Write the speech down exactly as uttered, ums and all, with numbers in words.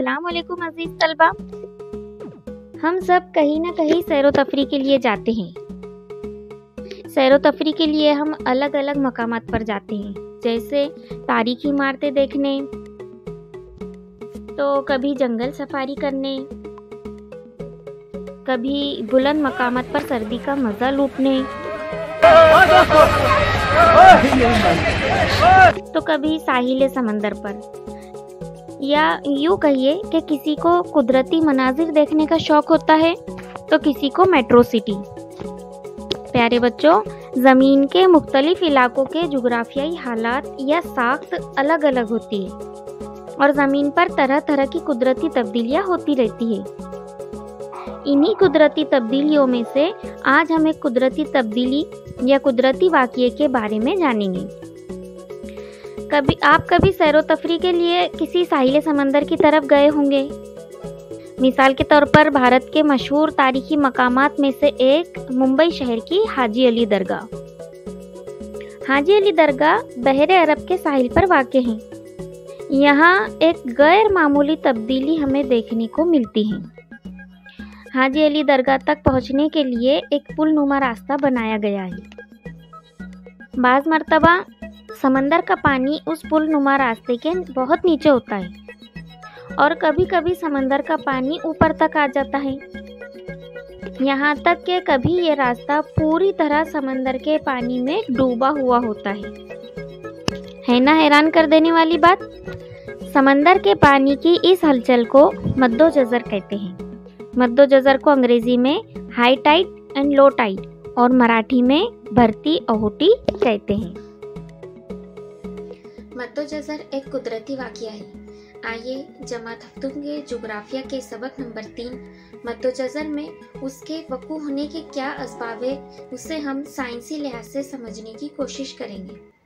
अस्सलाम वालेकुम अजीज तलबा। हम सब कहीं ना कहीं सैरो तफरी के लिए जाते हैं। सैरो तफरी के लिए हम अलग अलग मकामात पर जाते हैं, जैसे तारीखी इमारतें देखने, तो कभी जंगल सफारी करने, कभी बुलंद मकामात पर सर्दी का मज़ा लूटने, तो कभी साहिल समंदर पर, या यूँ कहिए कि किसी को कुदरती मनाजिर देखने का शौक होता है तो किसी को मेट्रो सिटी। प्यारे बच्चों, ज़मीन के मुख्तलिफ इलाकों के जुग्राफियाई हालात या साख्त अलग अलग होती है और ज़मीन पर तरह तरह की कुदरती तब्दीलियाँ होती रहती है। इन्हीं कुदरती तब्दीलियों में से आज हम एक कुदरती तब्दीली या कुदरती वाक़ये के बारे में जानेंगे। कभी आप कभी सैरो तफरी के लिए किसी साहिल समंदर की तरफ गए होंगे। मिसाल के तौर पर भारत के मशहूर तारीखी मकामात में से एक मुंबई शहर की हाजी अली दरगाह। हाजी अली दरगाह बहरे अरब के साहिल पर वाक़ है। यहाँ एक गैर मामूली तब्दीली हमें देखने को मिलती है। हाजी अली दरगाह तक पहुँचने के लिए एक पुल नुमा रास्ता बनाया गया है। बाज़ मरतबा समंदर का पानी उस पुल नुमा रास्ते के बहुत नीचे होता है और कभी कभी समंदर का पानी ऊपर तक आ जाता है। यहाँ तक कि कभी ये रास्ता पूरी तरह समंदर के पानी में डूबा हुआ होता है। है ना हैरान कर देने वाली बात। समंदर के पानी की इस हलचल को मद्दो जज़र कहते हैं। मद्दो जज़र को अंग्रेजी में high tide and low tide और मराठी में भरती ओहोटी कहते हैं। मद्दो जज़र एक कुदरती वाक़या है। आइए जमात हफ्तों के जुग्राफिया के सबक नंबर तीन मद्दो जज़र में उसके वक़ू होने के क्या असबाब है, उसे हम साइंसी लिहाज से समझने की कोशिश करेंगे।